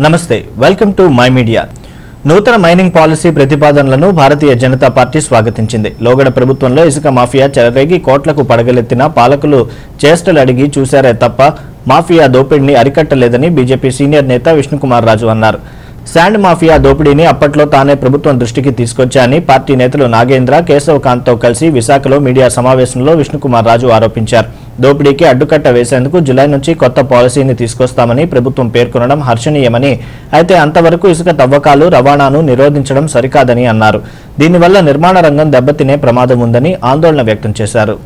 నమస్తే welcome to my media నూతన mining policy ప్రతిపాదనలను భారతీయ జనతా పార్టీ స్వాగతించింది. లోగడ ప్రభుత్వంలో ఇసుక మాఫియా చెలరేగి కోట్లకు పడగలెత్తిన పాలకులు చేష్టలు అడిగి చూశారే తప్ప మాఫియా దోపిడీని అరికట్టలేదని బీజేపీ సీనియర్ నేత విష్ణుకుమార్ రాజు అన్నారు. శాండ్ మాఫియా దోపిడీని అప్పట్లో తానే ప్రభుత్వం దృష్టికి తీసుకొచ్చారని పార్టీ నేతలు నాగేంద్ర, కేశవ్ కాంత్తో కలిసి విశాఖలో మీడియా సమావేశంలో విష్ణుకుమార్ రాజు ఆరోపించారు. దోపిడీకి అడ్డుకట్ట వేసేందుకు జులై నుంచి కొత్త పాలసీని తీసుకొస్తామని ప్రభుత్వం పేర్కొనడం హర్షణీయమని, అయితే అంతవరకు ఇసుక తవ్వకాలు, రవాణాను నిరోధించడం సరికాదని అన్నారు. దీనివల్ల నిర్మాణ రంగం దెబ్బతినే ప్రమాదం ఉందని ఆందోళన వ్యక్తం చేశారు.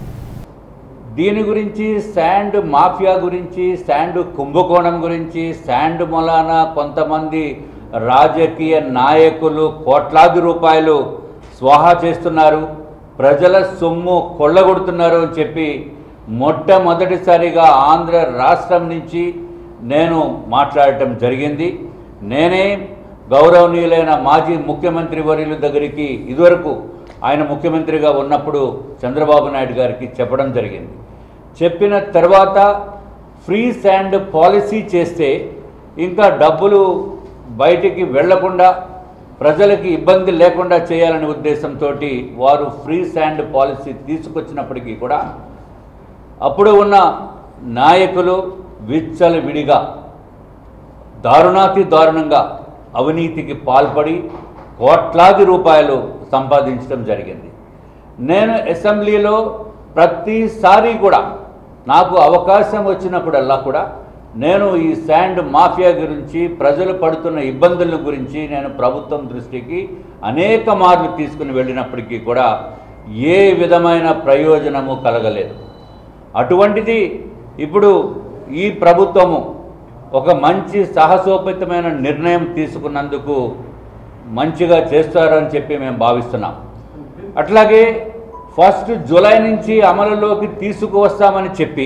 దీని గురించి శాండ్ మాఫియా గురించి, శాండ్ కుంభకోణం గురించి, శాండ్ మూలాన కొంతమంది రాజకీయ నాయకులు కోట్లాది రూపాయలు స్వాహా చేస్తున్నారు, ప్రజల సొమ్ము కొల్లగొడుతున్నారు అని చెప్పి మొట్టమొదటిసారిగా ఆంధ్ర రాష్ట్రం నుంచి నేను మాట్లాడటం జరిగింది. నేనే గౌరవనీయులైన మాజీ ముఖ్యమంత్రి వర్యుల దగ్గరికి ఇదివరకు ఆయన ముఖ్యమంత్రిగా ఉన్నప్పుడు చంద్రబాబు నాయుడు గారికి చెప్పడం జరిగింది. చెప్పిన తర్వాత ఫ్రీ శాండ్ పాలసీ చేస్తే ఇంకా డబ్బులు బయటికి వెళ్లకుండా ప్రజలకి ఇబ్బంది లేకుండా చేయాలనే ఉద్దేశంతో వారు ఫ్రీ శాండ్ పాలసీ తీసుకొచ్చినప్పటికీ కూడా అప్పుడు ఉన్న నాయకులు విచ్చలవిడిగా దారుణాతి దారుణంగా అవినీతికి పాల్పడి కోట్లాది రూపాయలు సంపాదించడం జరిగింది. నేను అసెంబ్లీలో ప్రతిసారి కూడా నాకు అవకాశం వచ్చినప్పుడల్లా కూడా నేను ఈ శాండ్ మాఫియా గురించి, ప్రజలు పడుతున్న ఇబ్బందుల గురించి నేను ప్రభుత్వం దృష్టికి అనేక మార్లు తీసుకుని వెళ్ళినప్పటికీ కూడా ఏ విధమైన ప్రయోజనము కలగలేదు. అటువంటిది ఇప్పుడు ఈ ప్రభుత్వము ఒక మంచి సాహసోపేతమైన నిర్ణయం తీసుకున్నందుకు మంచిగా చేస్తారని చెప్పి మేము భావిస్తున్నాం. అట్లాగే 1 జూలై నుంచి అమలులోకి తీసుకువస్తామని చెప్పి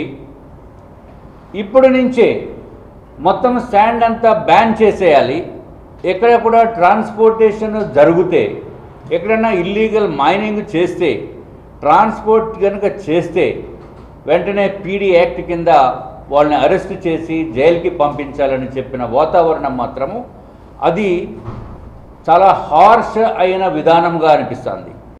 ఇప్పుడు నుంచే మొత్తం శాండ్ అంతా బ్యాన్ చేసేయాలి. ఎక్కడ కూడా ట్రాన్స్పోర్టేషన్ జరిగితే, ఎక్కడైనా ఇల్లీగల్ మైనింగ్ చేస్తే, ట్రాన్స్పోర్ట్ కనుక చేస్తే వెంటనే పీడీ యాక్ట్ కింద వాళ్ళని అరెస్ట్ చేసి జైలుకి పంపించాలని చెప్పిన వాతావరణం మాత్రము అది చాలా హార్ష్ అయిన విధానంగా అనిపిస్తుంది.